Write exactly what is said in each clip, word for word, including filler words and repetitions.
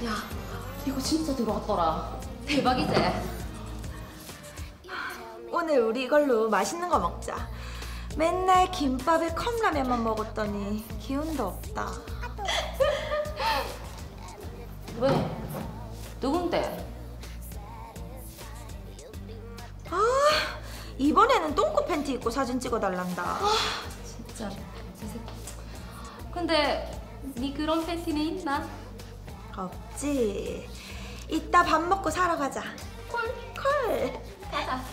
야, 이거 진짜 들어왔더라. 대박이지? 오늘 우리 이걸로 맛있는 거 먹자. 맨날 김밥에 컵라면만 먹었더니 기운도 없다. 왜? 누군데? 아, 이번에는 똥꼬 팬티 입고 사진 찍어달란다. 아, 진짜 저 새끼. 근데 니 그런 팬티는 있나? 없지. 이따 밥 먹고 사러 가자. 콜. 콜. 가자.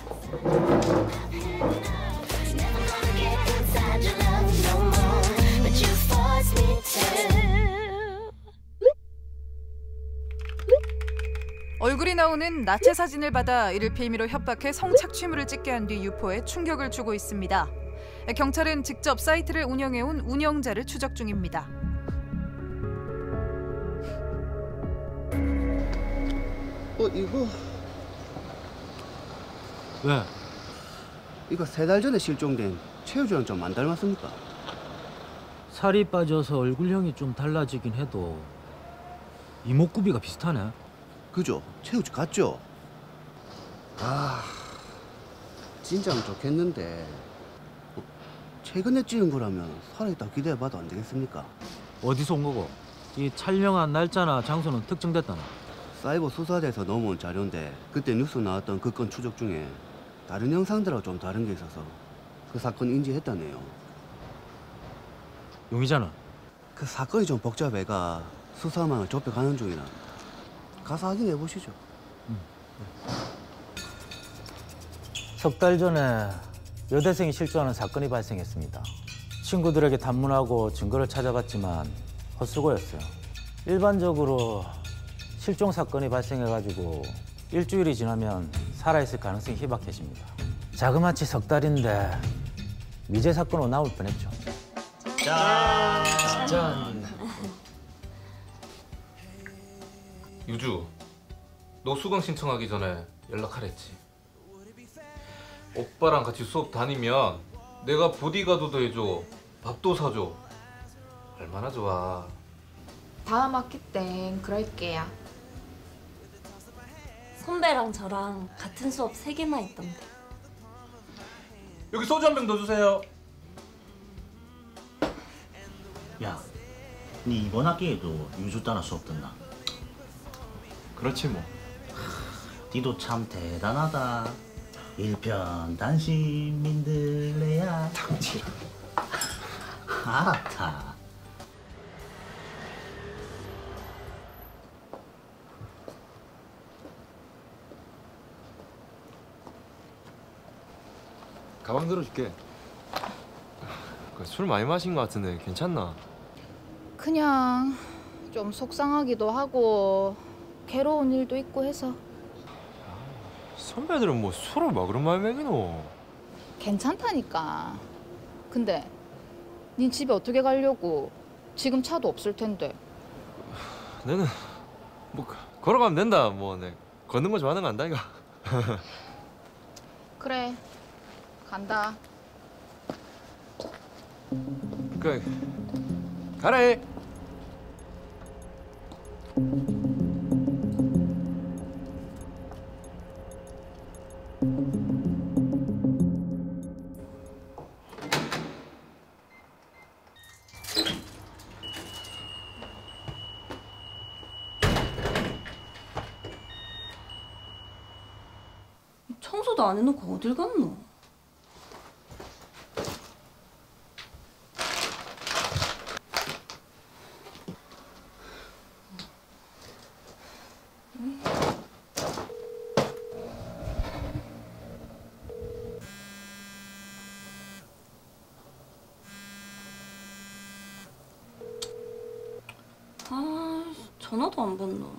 얼굴이 나오는 나체 사진을 받아 이를 빌미로 협박해 성착취물을 찍게 한 뒤 유포에 충격을 주고 있습니다. 경찰은 직접 사이트를 운영해온 운영자를 추적 중입니다. 어, 이거 왜? 이거 세 달 전에 실종된 최우주랑 좀 안 닮았습니까? 살이 빠져서 얼굴형이 좀 달라지긴 해도 이목구비가 비슷하네. 그죠? 최우주 같죠? 아, 진짜면 좋겠는데 어, 최근에 찍은 거라면 살아있다 기대해봐도 안 되겠습니까? 어디서 온 거고? 이 촬영한 날짜나 장소는 특정됐다나? 사이버 수사대에서 넘어온 자료인데 그때 뉴스 나왔던 그 건 추적 중에 다른 영상들하고 좀 다른 게 있어서 그 사건 인지했다네요. 용의자는? 그 사건이 좀 복잡해가 수사망을 좁혀가는 중이라 가서 확인해 보시죠. 석 달 전에 여대생이 실종하는 사건이 발생했습니다. 친구들에게 단문하고 증거를 찾아봤지만 헛수고였어요. 일반적으로 실종 사건이 발생해가지고 일주일이 지나면 살아있을 가능성이 희박해집니다. 자그마치 석 달인데 미제 사건으로 나올 뻔했죠. 짠! 짠! 유주, 너 수강 신청하기 전에 연락하랬지. 오빠랑 같이 수업 다니면 내가 보디가드도 해줘, 밥도 사줘. 얼마나 좋아. 다음 학기 땐 그럴게요. 선배랑 저랑 같은 수업 세 개나 있던데. 여기 소주 한 병 더 주세요. 야, 니 이번 학기에도 유주 따라 수업 듣나? 그렇지 뭐. 니도 참 대단하다. 일편단심 민들레야. 당치라. 알았다. 가방 들어줄게. 술 많이 마신 것 같은데 괜찮나? 그냥 좀 속상하기도 하고 괴로운 일도 있고 해서. 선배들은 뭐 술을 막 그런 말 먹이노? 괜찮다니까. 근데 닌 집에 어떻게 가려고? 지금 차도 없을 텐데. 내는 뭐 걸어가면 된다. 뭐 내 걷는 거 좋아하는 거 안다 이거. 그래, 간다. 그래, 가라 해. 청소도 안 해놓고 어딜 갔노? 아, 전화도 안 받노.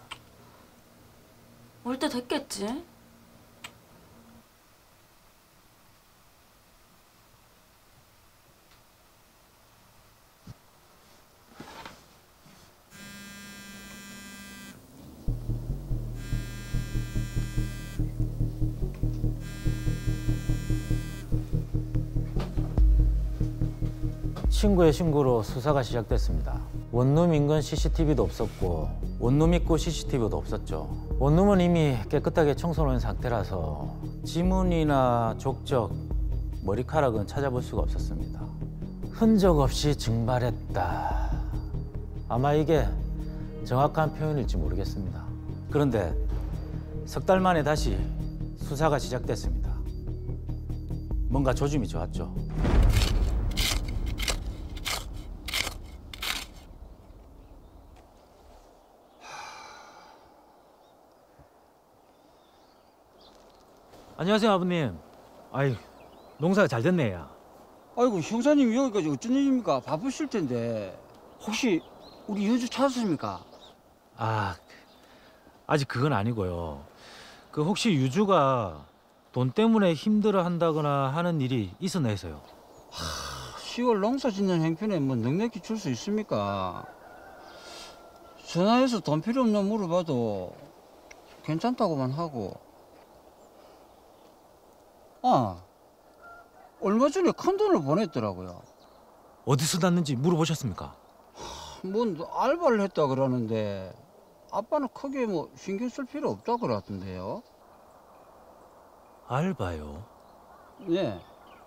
올 때 됐겠지? 친구의 신고로 수사가 시작됐습니다. 원룸 인근 씨씨티비도 없었고 원룸 입구 씨씨티비도 없었죠. 원룸은 이미 깨끗하게 청소놓은 상태라서 지문이나 족적, 머리카락은 찾아볼 수가 없었습니다. 흔적 없이 증발했다. 아마 이게 정확한 표현일지 모르겠습니다. 그런데 석 달 만에 다시 수사가 시작됐습니다. 뭔가 조짐이 좋았죠. 안녕하세요, 아버님. 아이, 농사가 잘 됐네, 야. 아이고, 형사님 여기까지 어쩐 일입니까? 바쁘실 텐데. 혹시 우리 유주 찾았습니까? 아, 아직 그건 아니고요. 그 혹시 유주가 돈 때문에 힘들어 한다거나 하는 일이 있었나 해서요. 시월 농사 짓는 형편에 뭐 넉넉히 줄 수 있습니까? 전화해서 돈 필요 없나 물어봐도 괜찮다고만 하고. 아, 얼마 전에 큰 돈을 보냈더라고요. 어디서 났는지 물어보셨습니까? 뭔 알바를 했다 그러는데 아빠는 크게 뭐 신경 쓸 필요 없다 그러던데요. 알바요? 네.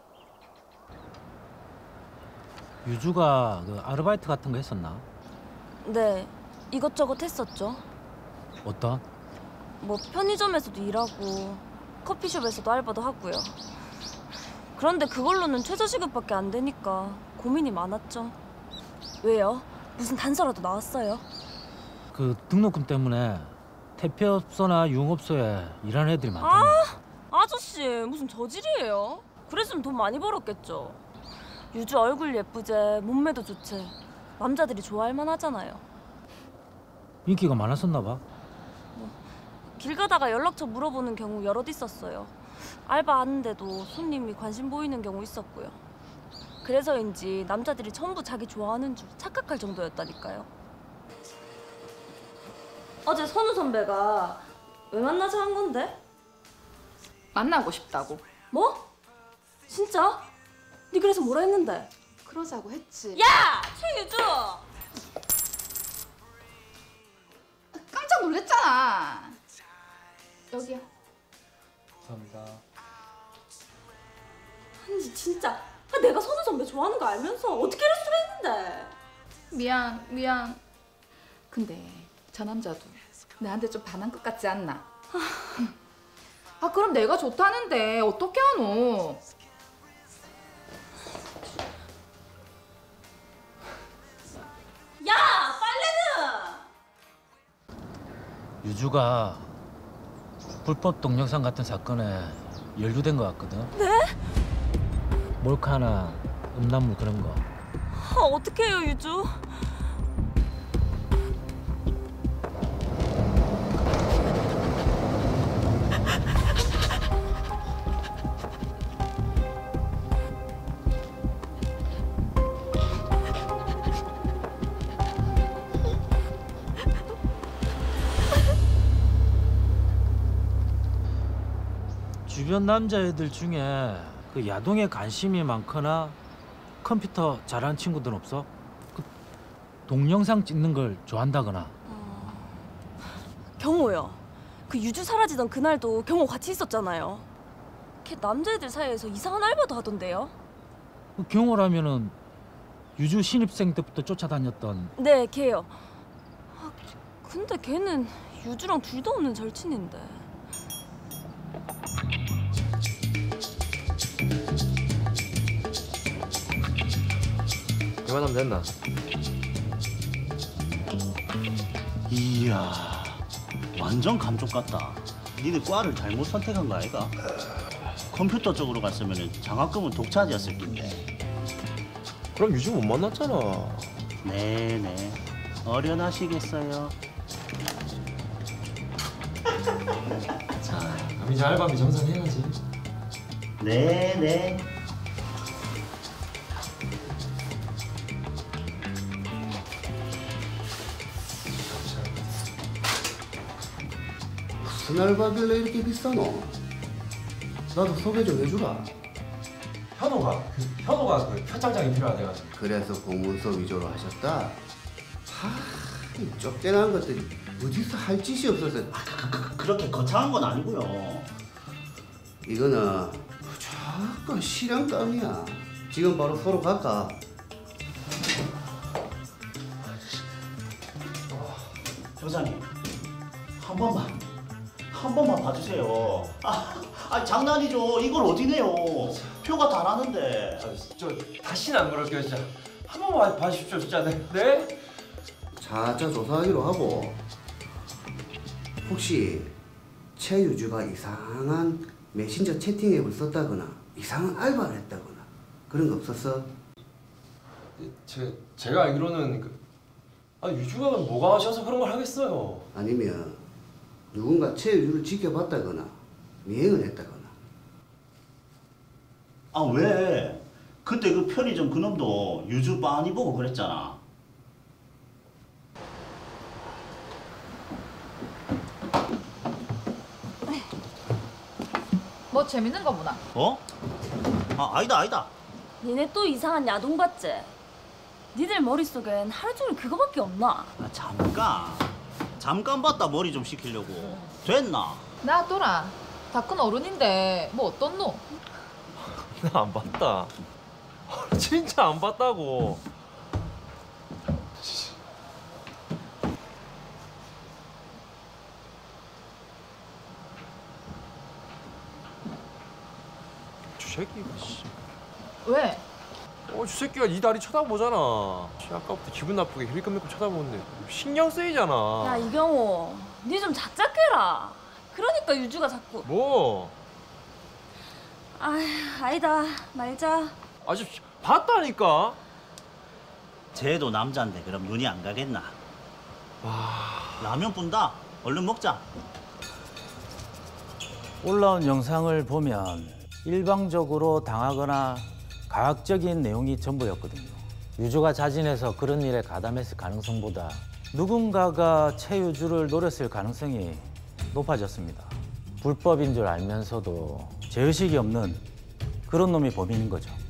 유주가 그 아르바이트 같은 거 했었나? 네, 이것저것 했었죠. 어떤? 뭐 편의점에서도 일하고 커피숍에서도 알바도 하고요. 그런데 그걸로는 최저시급밖에 안 되니까 고민이 많았죠. 왜요? 무슨 단서라도 나왔어요? 그 등록금 때문에 택배업소나 유흥업소에 일하는 애들이 많다며. 아, 아저씨 무슨 저질이에요? 그랬으면 돈 많이 벌었겠죠. 유주 얼굴 예쁘제, 몸매도 좋지. 남자들이 좋아할 만하잖아요. 인기가 많았었나 봐. 길 가다가 연락처 물어보는 경우 여럿 있었어요. 알바하는데도 손님이 관심 보이는 경우 있었고요. 그래서인지 남자들이 전부 자기 좋아하는 줄 착각할 정도였다니까요. 어제 선우 선배가 왜 만나자 한 건데? 만나고 싶다고. 뭐? 진짜? 니 그래서 뭐라 했는데? 그러자고 했지. 야! 최유주! 깜짝 놀랬잖아. 여기야. 감사합니다. 아니 진짜 아, 내가 선우 선배 좋아하는 거 알면서 어떻게 이럴 수가 있는데? 미안, 미안. 근데 저 남자도 나한테 좀 반한 것 같지 않나? 아 그럼 내가 좋다는데 어떻게 하노? 야! 빨래는! 유주가 불법 동영상 같은 사건에 연루된 것 같거든. 네? 몰카나 음란물 그런 거. 아, 어떻게 해요 유주? 주변 남자애들 중에 그 야동에 관심이 많거나 컴퓨터 잘하는 친구들 없어? 그 동영상 찍는 걸 좋아한다거나. 어... 경호요. 그 유주 사라지던 그날도 경호 같이 있었잖아요. 걔 남자애들 사이에서 이상한 알바도 하던데요. 그 경호라면은 유주 신입생 때부터 쫓아다녔던. 네, 걔요. 아, 근데 걔는 유주랑 둘도 없는 절친인데. 그만하면 됐나? 이야, 완전 감쪽 같다. 니네 과를 잘못 선택한 거 아이가? 컴퓨터 쪽으로 갔으면 장학금은 독차지였을 텐데. 그럼 유주 못 만났잖아. 네네, 어련하시겠어요. 자, 그럼 이제 알바비 정산해야지. 네네. 무슨 알바길래 이렇게 비싸노? 나도 소개 좀 해주라. 현호가 그 현호가 그 현장장이 필요하대가지고. 그래서 공문서 위조로 하셨다? 이 쫓겨난 것들이 어디서 할 짓이 없어서. 그렇게 거창한 건 아니고요. 이거는 무조건 실형감이야. 지금 바로 서로 갈까? 형사님, 한 번만, 한 번만 봐주세요. 아, 아 장난이죠. 이걸 어디 내요? 표가 다 나는데. 아, 저 다시는 안 그럴게요 진짜. 한 번만 봐주십시오 진짜. 네? 네? 자자 조사하기로 하고, 혹시 최유주가 이상한 메신저 채팅 앱을 썼다거나 이상한 알바를 했다거나 그런 거 없었어? 제 제가 알기로는 그, 아 유주가 뭐가 하셔서 그런 걸 하겠어요. 아니면 누군가 최유주를 지켜봤다거나 미행을 했다거나. 아 왜? 그때 그 편의점 그놈도 유주 빤히 보고 그랬잖아. 뭐 재밌는 거 보나? 어? 아 아니다 아니다. 니네 또 이상한 야동 봤지? 니들 머릿속엔 하루 종일 그거밖에 없나? 아 잠깐. 잠깐 봤다 머리 좀 식히려고. 됐나? 나 또라. 다 큰 어른인데 뭐 어떤 노? 나 안 봤다. 진짜 안 봤다고. 저 새끼가 씨. 왜? 어, 저 새끼가 이 다리 쳐다보잖아. 씨, 아까부터 기분 나쁘게 힐끔힐끔 쳐다보는데 신경 쓰이잖아. 야 이경호, 니 좀 작작해라. 그러니까 유주가 자꾸. 뭐? 아, 아니다. 말자. 아주 봤다니까. 쟤도 남잔데 그럼 눈이 안 가겠나? 라면 뿐다. 얼른 먹자. 올라온 영상을 보면 일방적으로 당하거나 가학적인 내용이 전부였거든요. 유주가 자진해서 그런 일에 가담했을 가능성보다 누군가가 최유주를 노렸을 가능성이 높아졌습니다. 불법인 줄 알면서도 죄의식이 없는 그런 놈이 범인인 거죠.